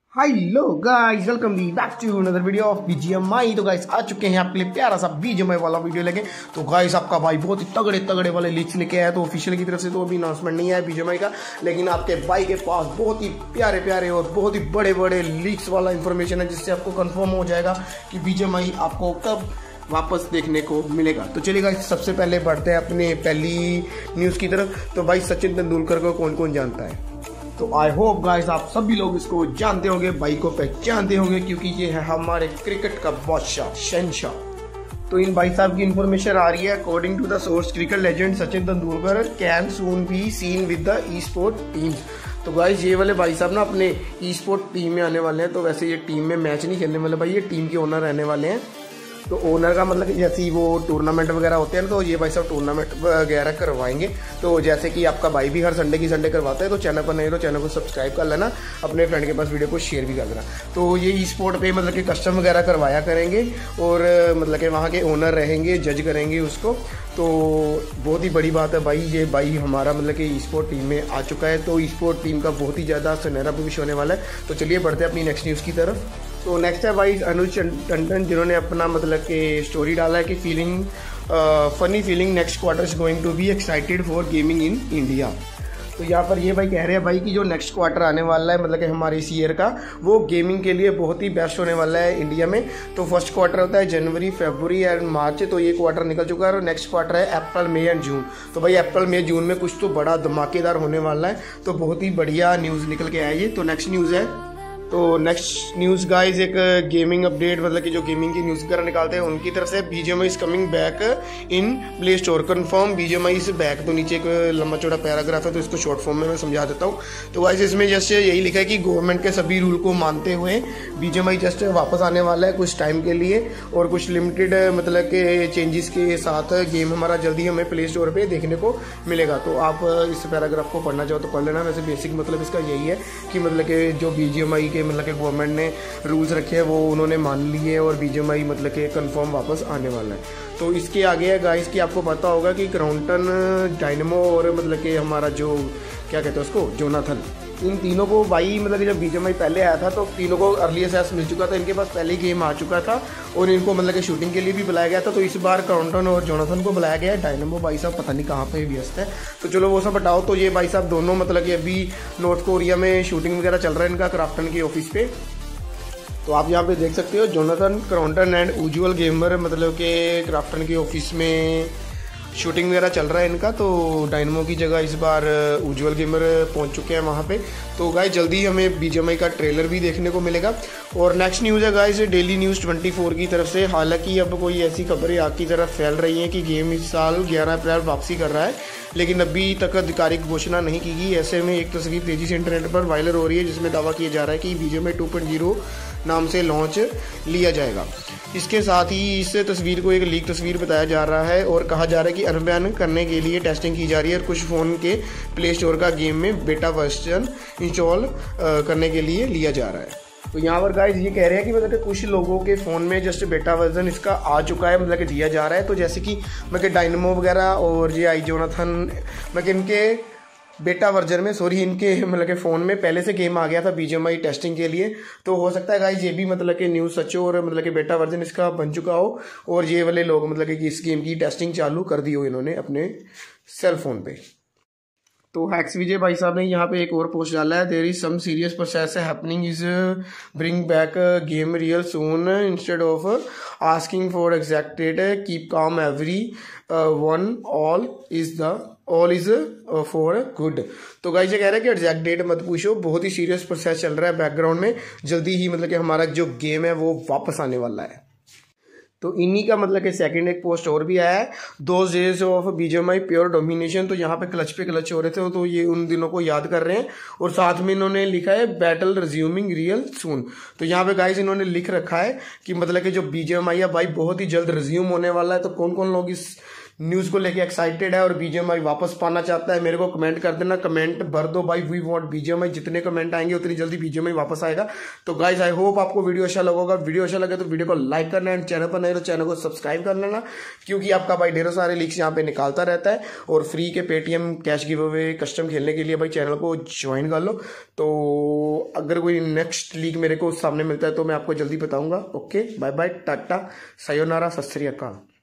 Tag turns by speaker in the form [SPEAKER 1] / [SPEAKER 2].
[SPEAKER 1] Hello guys, welcome back to another video of BGMI. तो guys आ चुके हैं आपके लिए प्यारा सा बीजीएमआई वाला वीडियो लेके। तो गाइस आपका भाई बहुत ही तगड़े तगड़े वाले लीक्स लेके आया। तो ऑफिशियल की तरफ से तो अभी अनाउंसमेंट नहीं आया बीजीएमआई का, लेकिन आपके भाई के पास बहुत ही प्यारे प्यारे और बहुत ही बड़े बड़े लीक्स वाला इंफॉर्मेशन है, जिससे आपको कंफर्म हो जाएगा कि बीजीएमआई आपको कब वापस देखने को मिलेगा। तो चलिए गाइस, सबसे पहले बढ़ते हैं अपने पहली न्यूज़ की तरफ। तो भाई सचिन तेंदुलकर को कौन कौन जानता है? तो आई होप गाइस आप सभी लोग इसको जानते होंगे, भाई को पहचानते होंगे, क्योंकि ये है हमारे क्रिकेट का बादशाह, शहंशाह। तो इन भाई साहब की इंफॉर्मेशन आ रही है, according to the source cricket legend Sachin Tendulkar can soon be seen with the e sport teams. तो गाइस ये वाले भाई साहब ना अपने ई स्पोर्ट टीम में आने वाले हैं। तो वैसे ये टीम में मैच नहीं खेलने वाले भाई, ये टीम के ओनर रहने वाले हैं। तो ओनर का मतलब कि जैसे ही वो टूर्नामेंट वगैरह होते हैं ना, तो ये भाई साहब टूर्नामेंट वगैरह करवाएंगे। तो जैसे कि आपका भाई भी हर संडे की संडे करवाता है, तो चैनल पर नहीं तो चैनल को सब्सक्राइब कर लेना, अपने फ्रेंड के पास वीडियो को शेयर भी कर देना। तो ये ई स्पोर्ट पे मतलब कि कस्टम वगैरह करवाया करेंगे, और मतलब कि वहाँ के ओनर रहेंगे, जज करेंगे उसको। तो बहुत ही बड़ी बात है भाई, ये भाई हमारा मतलब कि ई स्पोर्ट टीम में आ चुका है। तो ई स्पोर्ट टीम का बहुत ही ज़्यादा सुनहरा भविष्य होने वाला है। तो चलिए बढ़ते हैं अपनी नेक्स्ट न्यूज़ की तरफ। तो नेक्स्ट है भाई अनुज टंडन, जिन्होंने अपना मतलब कि स्टोरी डाला है कि feeling funny feeling next quarter is going to be excited for gaming in India. तो यहाँ पर ये भाई कह रहे हैं भाई कि जो नेक्स्ट क्वार्टर आने वाला है मतलब कि हमारे इस ईयर का, वो गेमिंग के लिए बहुत ही बेस्ट होने वाला है इंडिया में। तो फर्स्ट क्वार्टर होता है जनवरी, फरवरी एंड मार्च। तो ये क्वार्टर निकल चुका है और नेक्स्ट क्वार्टर है अप्रैल, मई एंड जून। तो भाई अप्रैल, मई, जून में कुछ तो बड़ा धमाकेदार होने वाला है। तो बहुत ही बढ़िया न्यूज़ निकल के आया ये। तो नेक्स्ट न्यूज़ है, तो नेक्स्ट न्यूज़ गाइज एक गेमिंग अपडेट, मतलब कि जो गेमिंग की न्यूज़ वगैरह निकालते हैं उनकी तरफ से। BGMI is coming back in play store, confirm BGMI is back. तो नीचे एक लंबा चौड़ा पैराग्राफ है, तो इसको शॉर्ट फॉर्म में मैं समझा देता हूँ। तो गाइज इसमें जैसे यही लिखा है कि गवर्नमेंट के सभी रूल को मानते हुए बीजीएमआई जस्ट वापस आने वाला है कुछ टाइम के लिए, और कुछ लिमिटेड मतलब के चेंजेस के साथ गेम हमारा जल्दी हमें प्ले स्टोर पर देखने को मिलेगा। तो आप इस पैराग्राफ को पढ़ना चाहो तो पढ़ लेना। वैसे बेसिक मतलब इसका यही है कि मतलब कि जो बीजीएमआई मतलब कि गवर्नमेंट ने रूल्स रखे हैं वो उन्होंने मान लिए, और बीजीएमआई मतलब कि कंफर्म वापस आने वाला है। तो इसके आगे है गाइस कि आपको पता होगा कि क्राउंटन, डायनेमो और मतलब कि हमारा जो क्या कहते हैं उसको, जोनाथन, इन तीनों को भाई मतलब कि जब बीजीएमआई पहले आया था तो तीनों को अर्ली एक्सेस मिल चुका था, इनके पास पहले ही गेम आ चुका था, और इनको मतलब कि शूटिंग के लिए भी बुलाया गया था। तो इस बार क्राउंटन और जोनाथन को बुलाया गया है। डायनेमो भाई साहब पता नहीं कहाँ पे व्यस्त है, तो चलो वो सब हटाओ। तो ये भाई साहब दोनों मतलब कि अभी नॉर्थ कोरिया में शूटिंग वगैरह चल रहा है इनका, क्राफ्टन की ऑफिस पे। तो आप यहाँ पे देख सकते हो Jonathan, Krafton and Ujjwal gamer मतलब कि क्राफ्टन की ऑफिस में शूटिंग वगैरह चल रहा है इनका। तो डायनेमो की जगह इस बार उज्ज्वल गेमर पहुंच चुके हैं वहाँ पे। तो गाइस जल्दी हमें बीजीएमआई का ट्रेलर भी देखने को मिलेगा। और नेक्स्ट न्यूज़ है गाइस डेली न्यूज़ 24 की तरफ से। हालांकि अब कोई ऐसी खबरें आग की तरफ फैल रही हैं कि गेम इस साल 11 अप्रैल वापसी कर रहा है, लेकिन अभी तक आधिकारिक घोषणा नहीं की गई। ऐसे में एक तस्वीर तेज़ी से इंटरनेट पर वायरल हो रही है, जिसमें दावा किया जा रहा है कि बीजीएमआई 2.0 नाम से लॉन्च लिया जाएगा। इसके साथ ही इस तस्वीर को एक लीक तस्वीर बताया जा रहा है, और कहा जा रहा है कि अनबैन करने के लिए टेस्टिंग की जा रही है, और कुछ फ़ोन के प्ले स्टोर का गेम में बेटा वर्जन इंस्टॉल करने के लिए लिया जा रहा है। तो यहाँ पर गाइस ये कह रहे हैं कि मतलब कि कुछ लोगों के फ़ोन में जस्ट बेटा वर्जन इसका आ चुका है, मतलब कि दिया जा रहा है। तो जैसे कि मतलब डायनेमो वगैरह और ये आई जोनाथन, मतलब इनके बेटा वर्जन में इनके मतलब के फ़ोन में पहले से गेम आ गया था बीजीएमआई टेस्टिंग के लिए। तो हो सकता है गाइस ये भी मतलब कि न्यूज़ सच हो, और मतलब कि बेटा वर्जन इसका बन चुका हो, और ये वाले लोग मतलब कि इस गेम की टेस्टिंग चालू कर दी हो इन्होंने अपने सेल फोन पे। तो हैक्स विजय भाई साहब ने यहाँ पे एक और पोस्ट डाला है, there is some serious process happening is bring back game real soon instead of asking for exact date, keep calm everyone, all is for good. तो गाइस ये कह रहा है कि एग्जैक्ट डेट मत पूछो, बहुत ही सीरियस प्रोसेस चल रहा है बैकग्राउंड में, जल्दी ही मतलब कि हमारा जो गेम है वो वापस आने वाला है। तो इन्हीं का मतलब कि सेकंड एक पोस्ट और भी आया है, 2 days of BGMI pure domination. तो यहाँ पे क्लच हो रहे थे, तो ये उन दिनों को याद कर रहे हैं, और साथ में इन्होंने लिखा है बैटल रिज्यूमिंग रियल सून। तो यहाँ पे गाइस इन्होंने लिख रखा है कि मतलब कि जो बीजीएमआई है भाई बहुत ही जल्द रिज्यूम होने वाला है। तो कौन कौन लोग इस न्यूज़ को लेके एक्साइटेड है और बीजीएमआई वापस पाना चाहता है, मेरे को कमेंट कर देना, कमेंट भर दो भाई, वी वांट बीजीएमआई। जितने कमेंट आएंगे उतनी जल्दी बीजीएमआई वापस आएगा। तो गाइज आई होप आपको वीडियो अच्छा लगेगा। वीडियो अच्छा लगे तो वीडियो को लाइक करना एंड चैनल पर नए तो चैनल को सब्सक्राइब कर लेना, क्योंकि आपका भाई ढेरों सारे लीक्स यहाँ पे निकालता रहता है। और फ्री के Paytm cash give away custom खेलने के लिए भाई चैनल को ज्वाइन कर लो। तो अगर कोई नेक्स्ट लीग मेरे को सामने मिलता है तो मैं आपको जल्दी बताऊंगा। Okay, bye bye, ta-ta, sayonara, Sat Sri अकाल।